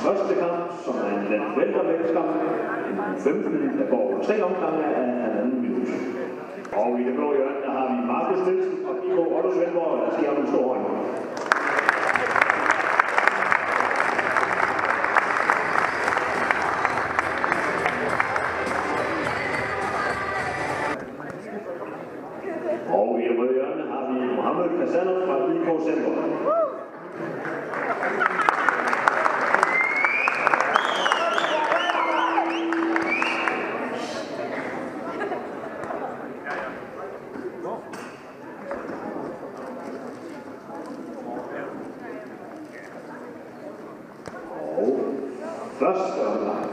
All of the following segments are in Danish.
første kamp, som er en weltervægtskamp. En 15, der går 3 omgange af 1,5 minut. Og i det blå hjørne, der har vi Markus Nielsen fra IK Otto Svendborg, der sker en stor hånd. Og i det røde hjørne har vi Mohammed Kassanov fra IK Svendborg. Første omgang.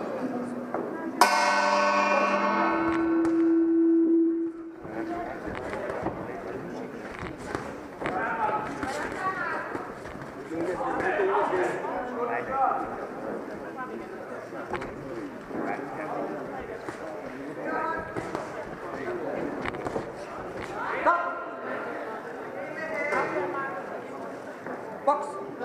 Box.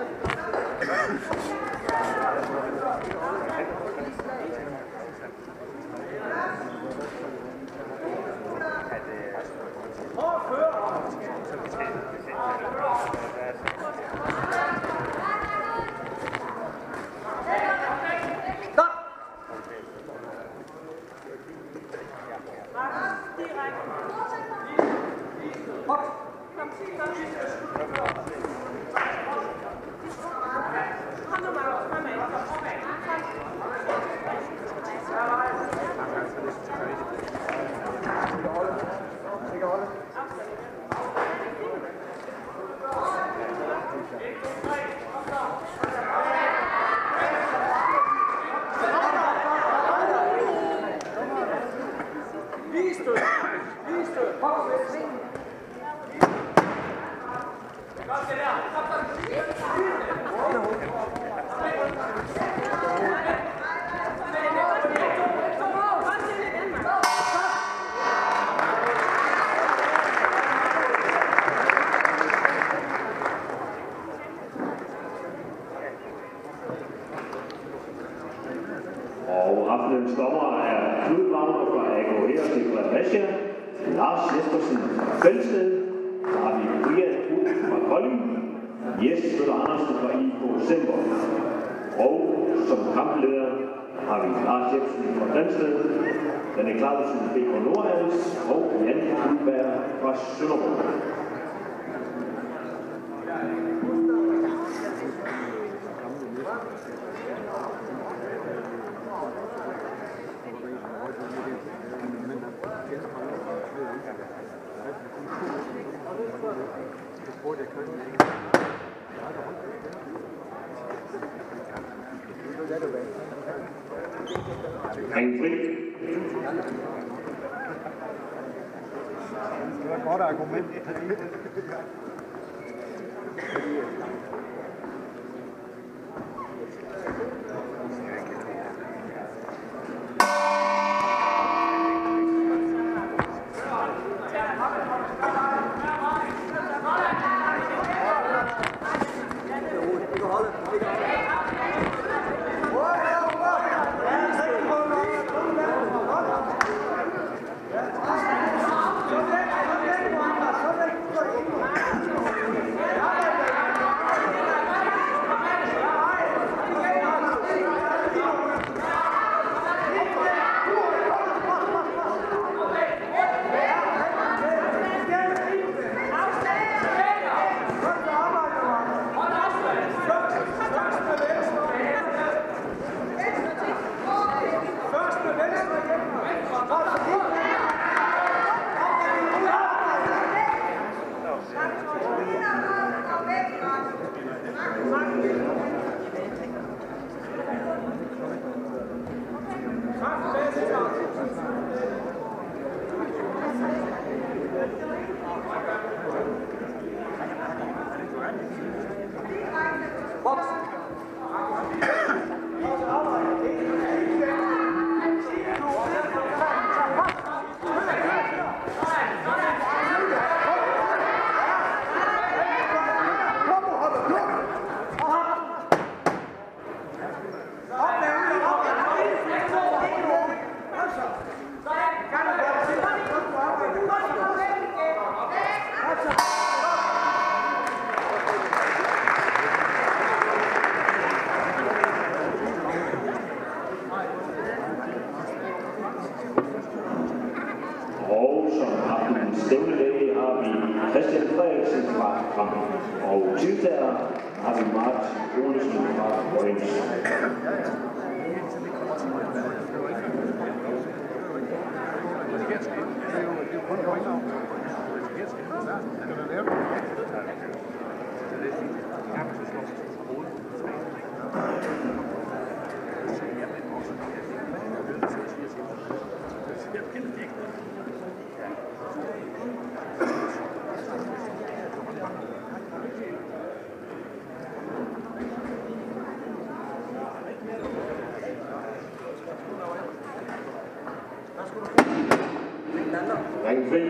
Og aftenens dommer er Knud Wagner fra AGH Heros i Fredericia, Lars Jespersen fra Felsted, så har vi Brian Ud fra Kolding, Jes Møller Andersen fra IK Svendborg. Og som kampleder har vi Lars Jebsen fra Grænsted, Danne Clausen fra BK Nordhals og Jan Guldberg fra Sønderborg. Ring fri. Det var et godt argument. nævnes. Ring fri.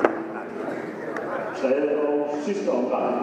Tredje og sidste omgang.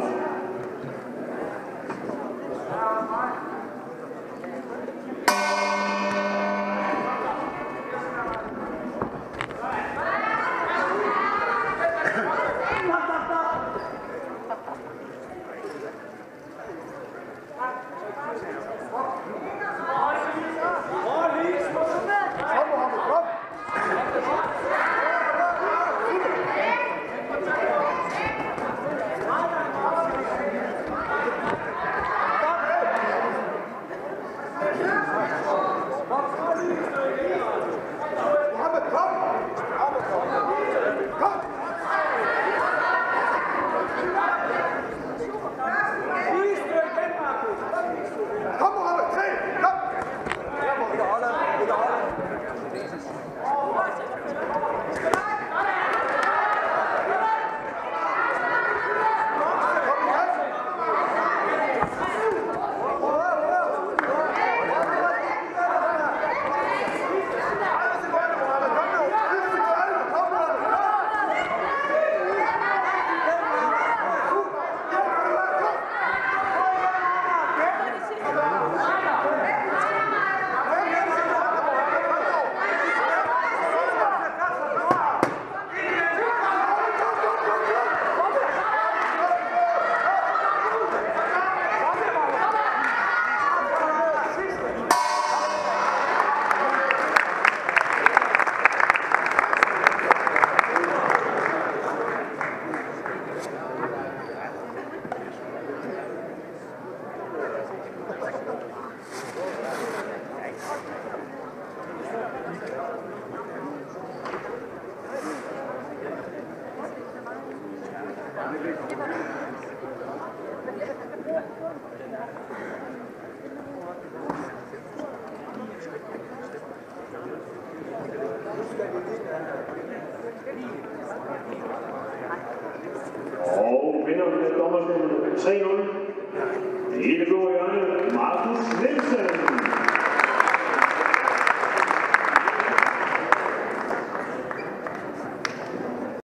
Og vinder med dommerstemmerne 3-0. Det er det blå hjørne, Markus Nielsen.